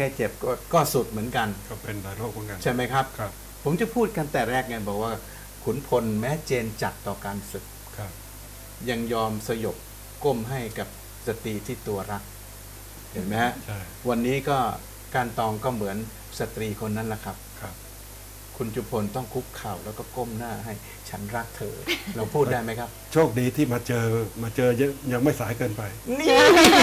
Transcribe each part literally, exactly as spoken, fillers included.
ล้เจ็บก็ก็สุดเหมือนกันก็เป็นหลายโรคเหมือนกันใช่ไหมครับครับผมจะพูดกันแต่แรกไงบอกว่าขุนพลแม้เจนจัดต่อการศึกยังยอมสยบก้มให้กับสตรีที่ตัวรักเห็นไหมฮะวันนี้ก็การตองก็เหมือนสตรีคนนั้นแหละครับคุณจุพลต้องคุกเข่าแล้วก็ก้มหน้าให้ฉันรักเธอเราพูดได้ไหมครับโชคดีที่มาเจอมาเจอยังไม่สายเกินไปนี่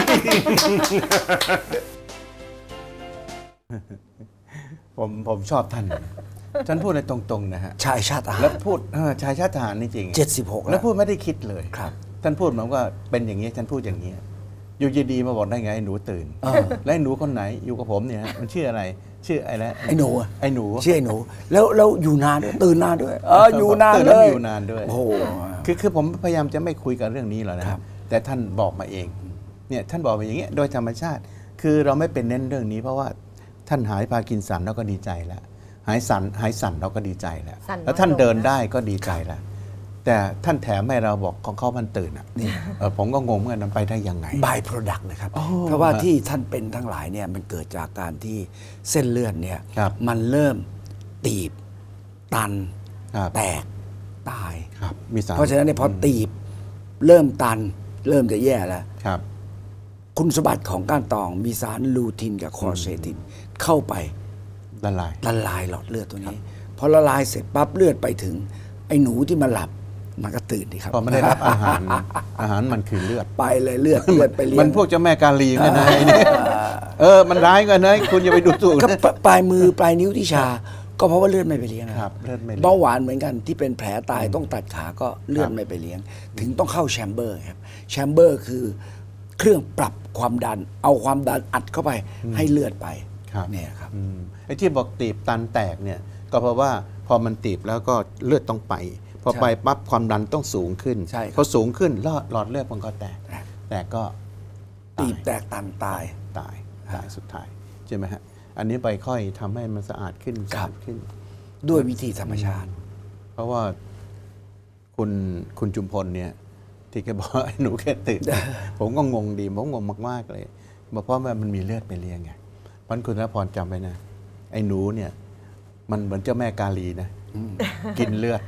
ผมผมชอบท่านท่านพูดในตรงๆนะฮะชายชาติทหารแล้วพูดชายชาติทหารนี่จริงเจ็ดสิบหกแล้วพูดไม่ได้คิดเลยครับท่านพูดเหมือนว่าเป็นอย่างนี้ท่านพูดอย่างนี้อยู่ดีๆมาบอกได้ไงไอ้หนูตื่นแล้วไอ้หนูคนไหนอยู่กับผมเนี่ยมันชื่ออะไรชื่อไอ้แล้วไอ้หนูไอ้หนูชื่อไอ้หนูแล้วแล้วอยู่นานด้วยตื่นนานด้วยเอออยู่นานเลยอยู่นานด้วยโอ้โหคือคือผมพยายามจะไม่คุยกับเรื่องนี้หรอกนะครับแต่ท่านบอกมาเองเนี่ยท่านบอกมาอย่างเงี้ยโดยธรรมชาติคือเราไม่เป็นเน้นเรื่องนี้เพราะว่าท่านหายพากินสันเราก็ดีใจแล้วหายสันหายสั่นเราก็ดีใจแล้วแล้วท่านเดินได้ก็ดีใจแล้วแต่ท่านแถมให้เราบอกของเขามันตื่นอ่ะผมก็งงเหมือนกันมันไปได้ยังไงบายโปรดักต์นะครับเพราะว่าที่ท่านเป็นทั้งหลายเนี่ยมันเกิดจากการที่เส้นเลือดเนี่ยมันเริ่มตีบตันแตกตายเพราะฉะนั้นเนี่ยพอตีบเริ่มตันเริ่มจะแย่แล้วคุณสมบัติของก้านตองมีสารลูทินกับคอร์เซตินเข้าไปละลายละลายหลอดเลือดตัวนี้พอละลายเสร็จปั๊บเลือดไปถึงไอ้หนูที่มาหลับมันก็ตื่นดีครับพอไม่ได้รับอาหารอาหารมันคือเลือดไปเลยเลือดเลือดไปเลี้ยงมันพวกเจ้าแม่กาลีเนี่ยนะเออมันร้ายกันนะคุณอย่าไปดูถูกก็ปลายมือปลายนิ้วที่ชาก็เพราะว่าเลือดไม่ไปเลี้ยงครับเลือดไม่เบาหวานเหมือนกันที่เป็นแผลตายต้องตัดขาก็เลือดไม่ไปเลี้ยงถึงต้องเข้าแชมเบอร์ครับแชมเบอร์คือเครื่องปรับความดันเอาความดันอัดเข้าไปให้เลือดไปเนี่ยครับไอ้ที่บอกตีบตันแตกเนี่ยก็เพราะว่าพอมันตีบแล้วก็เลือดต้องไปพอไปปั๊บความดันต้องสูงขึ้นพอสูงขึ้นหลอดเลือดมันก็แตกแต่ก็ตีบแตกตันตายตายตายสุดท้ายใช่ไหมฮะอันนี้ไปค่อยทำให้มันสะอาดขึ้นสะอาดขึ้นด้วยวิธีธรรมชาติเพราะว่าคุณคุณจุมพลเนี่ยที่แกบอกไอ้หนูแค่ตื่นผมก็งงดีผมงงมากๆเลยเพราะว่ามันมีเลือดไปเลี้ยงไงเพราะคุณณพรจำไว้นะไอ้หนูเนี่ยมันเหมือนเจ้าแม่กาลีนะกินเลือด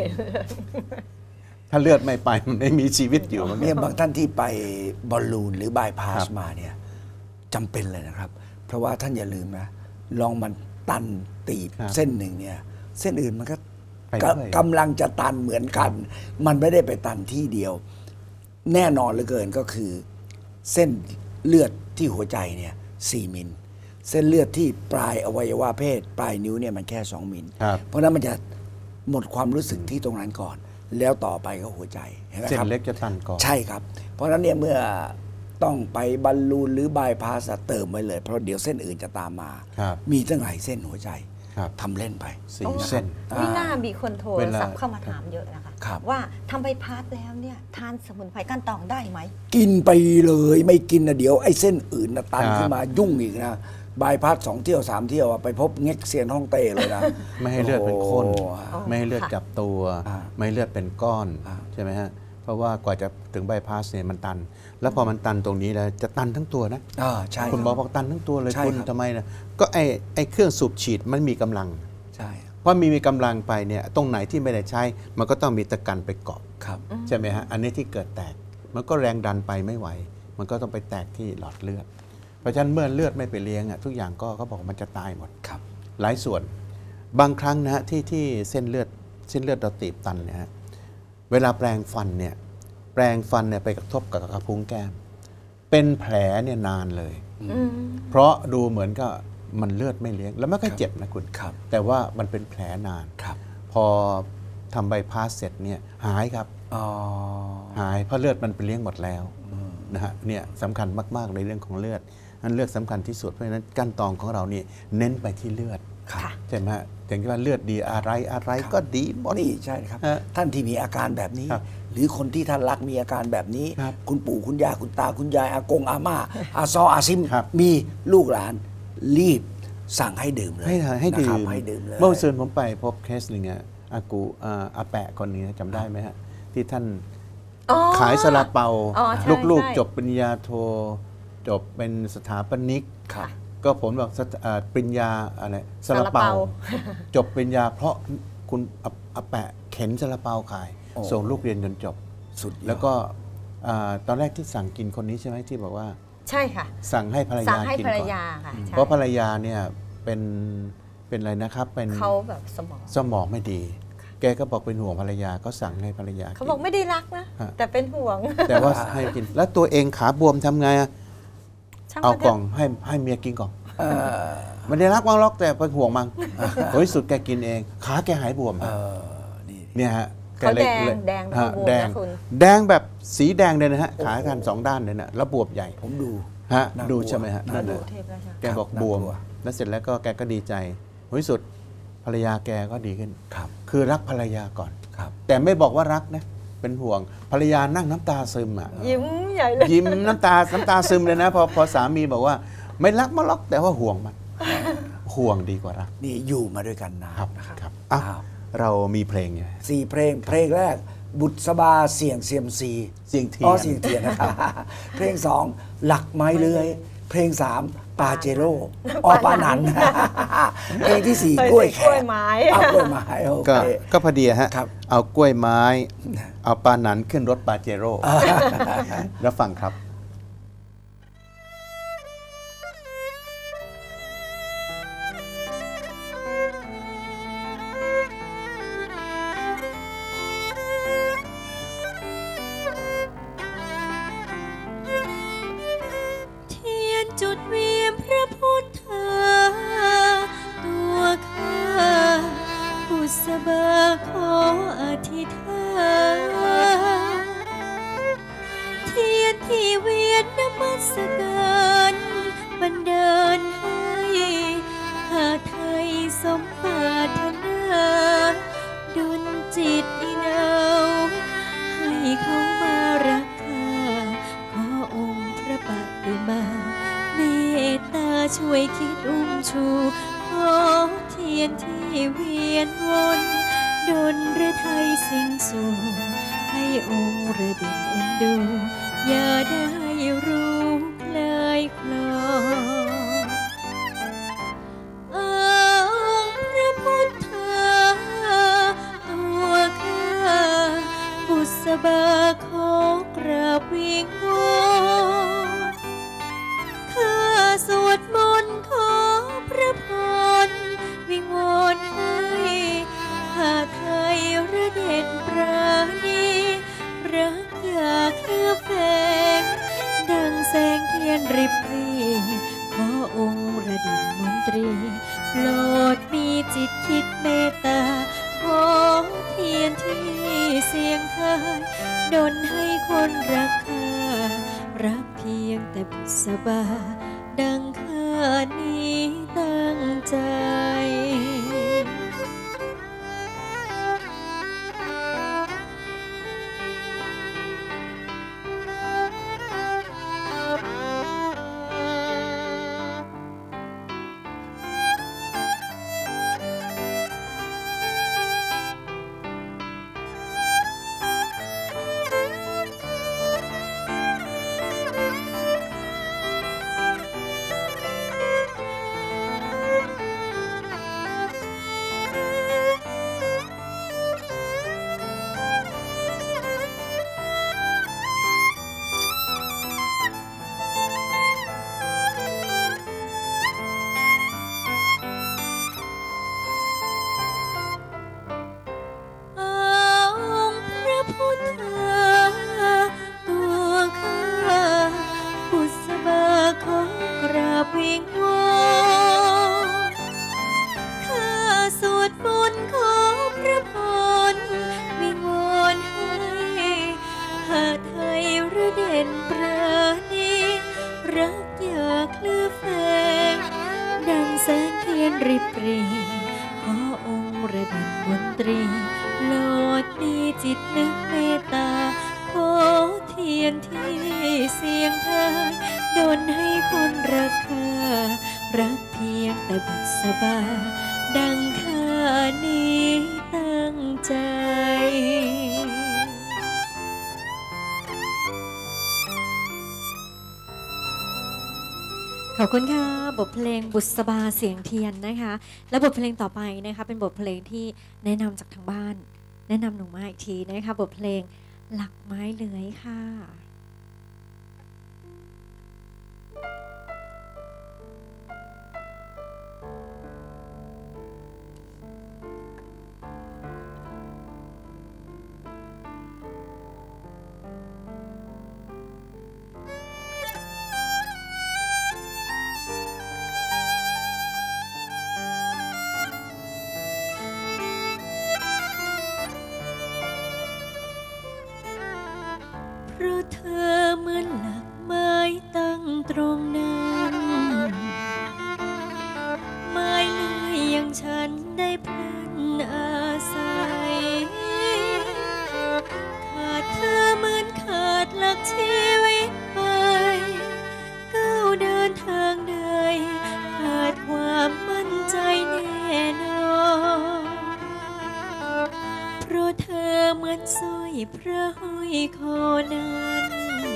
ถ้าเลือดไม่ไปมันไม่มีชีวิตอยู่เนี่ยบางท่านที่ไปบอลลูนหรือบายพาสมาเนี่ยจำเป็นเลยนะครับเพราะว่าท่านอย่าลืมนะลองมันตันตีบเส้นหนึ่งเนี่ยเส้นอื่นมันก็กำลังจะตันเหมือนกันมันไม่ได้ไปตันที่เดียวแน่นอนเหลือเกินก็คือเส้นเลือดที่หัวใจเนี่ยสี่มิลเส้นเลือดที่ปลายอวัยวะเพศปลายนิ้วเนี่ยมันแค่สองมิลเพราะนั้นมันจะหมดความรู้สึกที่ตรงนั้นก่อนแล้วต่อไปก็หัวใจเห็นไหมครับเส้นเล็กจะตันก่อนใช่ครับเพราะนั้นเนี่ยเมื่อต้องไปบอลลูนหรือบายพาสเติมไว้เลยเพราะเดี๋ยวเส้นอื่นจะตามมามีตั้งหลายเส้นหัวใจทำเล่นไปสี่เส้นนี่น่ามีคนโทรศัพท์เข้ามาถามเยอะนะคะว่าทำใบพัดแล้วเนี่ยทานสมุนไพรก้านตองได้ไหมกินไปเลยไม่กินนะเดี๋ยวไอ้เส้นอื่นนะตันขึ้นมายุ่งอีกนะบายพัดสองเที่ยวสามเที่ยวไปพบเง็กเซียนฮ่องเต้เลยนะไม่ให้เลือดเป็นข้นไม่ให้เลือดจับตัวไม่ให้เลือดเป็นก้อนใช่ไหมฮะเพราะว่ากว่าจะถึงบายพาสเนี่ยมันตันแล้วพอมันตันตรงนี้แล้วจะตันทั้งตัวนะคุณหมอบอกตันทั้งตัวเลยคุณทำไมนะก็ไอ้ไอ้เครื่องสูบฉีดมันมีกำลังใช่เพราะมีมีกำลังไปเนี่ยตรงไหนที่ไม่ได้ใช้มันก็ต้องมีตะกันไปเกาะใช่ไหมฮะอันนี้ที่เกิดแตกมันก็แรงดันไปไม่ไหวมันก็ต้องไปแตกที่หลอดเลือดเพราะฉะนั้นเมื่อเลือดไม่ไปเลี้ยงอ่ะทุกอย่างก็เขาบอกมันจะตายหมดหลายส่วนบางครั้งนะฮะที่ที่เส้นเลือดเส้นเลือดเราตีบตันเนี่ยฮะเวลาแปรงฟันเนี่ยแปรงฟันเนี่ยไปกระทบกับกระพุ้งแก้มเป็นแผลเนี่ยนานเลยเพราะดูเหมือนกับมันเลือดไม่เลี้ยงแล้วไม่ค่อยเจ็บนะคุณแต่ว่ามันเป็นแผลนานพอทำใบพาสเสร็จเนี่ยหายครับหายเพราะเลือดมันไปเลี้ยงหมดแล้วนะฮะเนี่ยสำคัญมากๆในเรื่องของเลือดนั้นเลือดสำคัญที่สุดเพราะฉะนั้นก้านตองของเราเนี่ยเน้นไปที่เลือดใช่ไหมฮะอย่างที่ว่าเลือดดีอะไรอะไรก็ดีหมดนี่ใช่ครับท่านที่มีอาการแบบนี้หรือคนที่ท่านรักมีอาการแบบนี้คุณปู่คุณย่าคุณตาคุณยายอากงอาม่าอาซออาซิมมีลูกหลานรีบสั่งให้ดื่มเลยให้ให้ดื่มให้ดื่มเลยเมื่อวันศุกร์ผมไปพบเคสหนึ่งอะอากูอาแปะคนนี้จำได้ไหมฮะที่ท่านขายซาลาเปาลูกๆจบปริญญาโทจบเป็นสถาปนิกก็ผลแบบสถอ่าปริญญาอะไรซาลาซาลาเปาเปา จบปริญญาเพราะคุณอาอาแปะเข็นซาลาเปาขายโอ้ส่งลูกเรียนจนจบสุดยอดแล้วก็อ่าตอนแรกที่สั่งกินคนนี้ใช่ไหมที่บอกว่าใช่ค่ะสั่งให้ภรรสั่ยางให้กินภรรก่อนยาค่ะใช่เพราะภรรยาเนี่ยเป็นเป็นอะไรนะครับเป็นเขาแบบสมองสมองไม่ดี แกก็บอกเป็นห่วงภรรยาก็สั่งให้ภรรยาเขากินบอกไม่ได้รักนะฮะแต่เป็นห่วงแต่ว่าให้กิน แล้วตัวเองขาบวมทำไงอะช่างเอามันเถกล่ออะงให้ให้เมียกินก่อนไม่ได้รักมังล็อกแต่เป็นห่วงมังโอ้ยสุดแกกินเอง ขาแกหายบวมเอฮะอนี่เนี่ยฮะแกเขาเลยแดงเลยแดงฮะบวมแดงนะคุณแดงแบบสีแดงเลยนะฮะขากันสองด้านเลยนะแล้วบวมใหญ่ผมดูฮะน่ากลัวดูใช่ไหมฮะน่านั่นดูน่ะเทพราชาแกบอกครับบวมน่ากลัวแล้วเสร็จแล้วก็แกก็ดีใจในที่สุดภรรยาแกก็ดีขึ้นครับคือรักภรรยาก่อนครับแต่ไม่บอกว่ารักนะ เป็นห่วงภรรยานั่งน้ำตาซึมอ่ะยิ้มใหญ่เลยยิ้มน้ำตาน้ำตาซึมเลยนะพอพอสามีบอกว่า ไม่รักมันล็อกแต่ว่าห่วงมัน ห่วงดีกว่ารักนี่อยู่มาด้วยกันนานครับนะครับครับอ่ะอ้าวเรามีเพลงไงสี่เพลงเพลงแรก บุษบาเสียงเซียมซีเสียงเทียนอ๋อเสียงเทียนนะครับ เพลงสองหลักไม้เลื้อยเพลงสามปาเจโร่อ๋อปาหนัน เพลงที่สี่เออกล้วยกล้วยไม้อ้าวกล้วยไม้โอก็เคก็พอดีฮะครับเอากล้วยไม้ เอาปลาหนันขึ้นรถปาเจโร่แล้วฟังครับเทียนจุดเวียมพระพุทธาตัวข้าบุษบาขออธิษฐานเทียนที่เวียนนมัสการบันดาลให้หาไทยสมปรารถนาดุลจิตอินเอาให้เขามารักข้าขอองค์พระปฏิมาเมตตาช่วยคิดอุ้มชูขอเทียนที่เวียนวนดลฤทัยสิ่งสูงให้องค์ระดิบเอ็นดู อย่าได้รู้คลายคลอองค์พระพุทธาตัวข้าบุษบาขอกราบวิงวอนข้าสวดมนต์ขอพระพรวิงวอนให้หาไทยระเด็ดปราณีรักอยากเลือแฝงดังแสงเทียนริบรีขอองค์ระดิบมนตรีโปรดมีจิตคิดเมตตาขอเทียนที่เสียงทายดลให้คนรักข้ารักเพียงแต่บุษบาดังข้านี้ตั้งใจ องค์พระพุทธาตัวข้าบุษบาขอกราบวิงวอนข้าสวดมนต์ขอพระพรวิงวอนให้หาไทยระเด่นปราณีรักอยากเลือแฝงดังแสงเทียนริบรีขอองค์ระดับมนตรีโปรดมีจิตนึกเมตตาขอเทียนที่เสียงทายดลให้คนรักข้ารักเพียงแต่บุษบาดังข้านี้ตั้งใจคขอบคุณค่ะบทเพลงบุษบาเสียงเทียนนะคะ และบทเพลงต่อไปนะคะเป็นบทเพลงที่แนะนำจากทางบ้าน แนะนำหนูมาอีกทีนะคะบทเพลงหลักไม้เลื้อยค่ะเพราะเธอเหมือนหลักไม้ตั้งตรงนั้นไม้เลื่อยอย่างฉันได้พลันอาศัยขาดเธอเหมือนขาดหลักชีวิตไปก้าวเดินทางใดขาดความมั่นใจแน่นอนเพราะเธอเหมือนสร้อยพระห้อยคอนั้น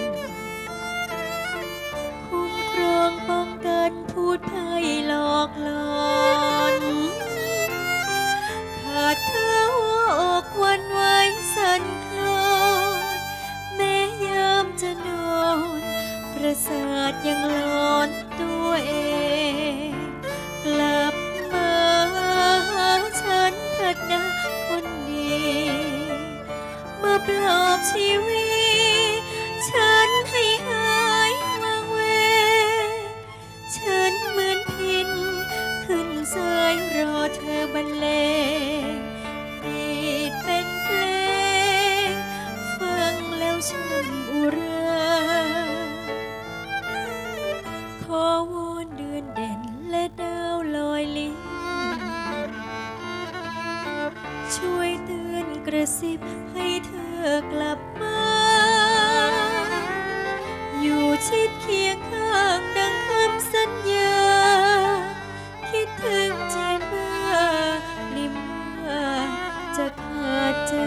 คุ้มครองป้องกันพูดภัยหลอกหลอนขาดเธอหัวอกวันไหวสั่นคลอนแม้ยามจะนอนประสาทยังหลอนตัวเองกลับมาหาฉันเถิดนะคนดีมาปลอบชีวิตฉันให้หายวางเวฉันเหมือนพินขึ้นสายรอเธอบรรเลงดีดเป็นเพลงฟังแล้วช่างอุราขอวอนเดือนเด่นและดาวลอยลิ้นช่วยเตือนกระซิบให้เธอกลับมาอยู่ชิดเคียงข้างดังคำสัญญาคิดถึงใจบ้าลิมว่าจะขาดใจ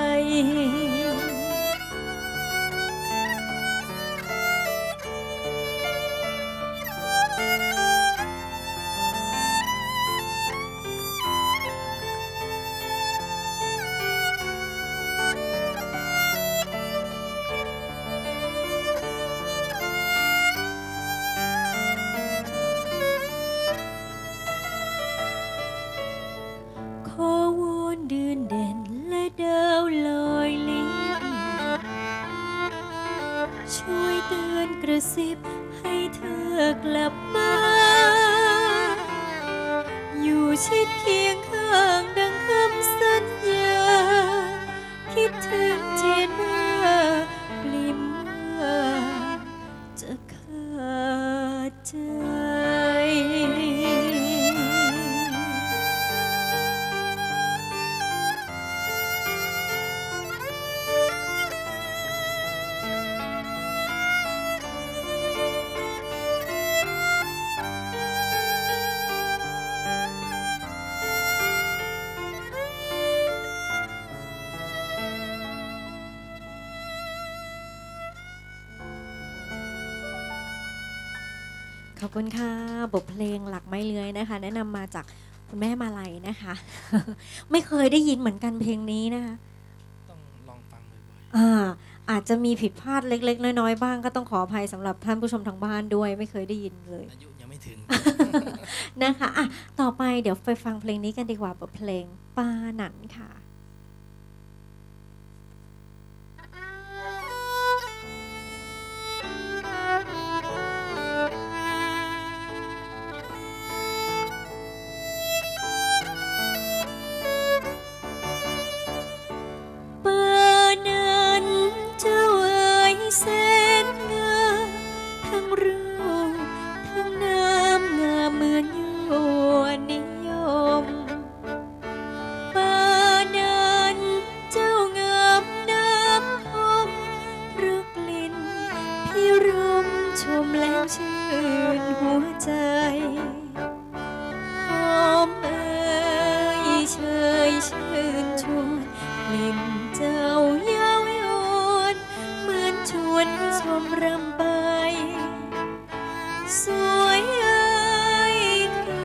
ขอวอนเดือนเด่นและดาวลอยลิ้นช่วยเตือนกระซิบให้เธอกลับมาอยู่ชิดเคียงข้างดังคำสัญญาคิดถึงเจียนว่าปลิมว่าจะขาดใจขอบคุณค่ะบทเพลงหลักไม้เลื้อยนะคะแนะนำมาจากคุณแม่มาลัยนะคะ ไม่เคยได้ยินเหมือนกันเพลงนี้นะคะต้องลองฟังบ่อยๆอ่าอาจจะมีผิดพลาดเล็กๆน้อยๆบ้างก็ต้องขออภัยสำหรับท่านผู้ชมทางบ้านด้วยไม่เคยได้ยินเลยอายุยังไม่ถึงนะคะอ่ะต่อไปเดี๋ยวไปฟังเพลงนี้กันดีกว่าบทเพลงปาหนันค่ะ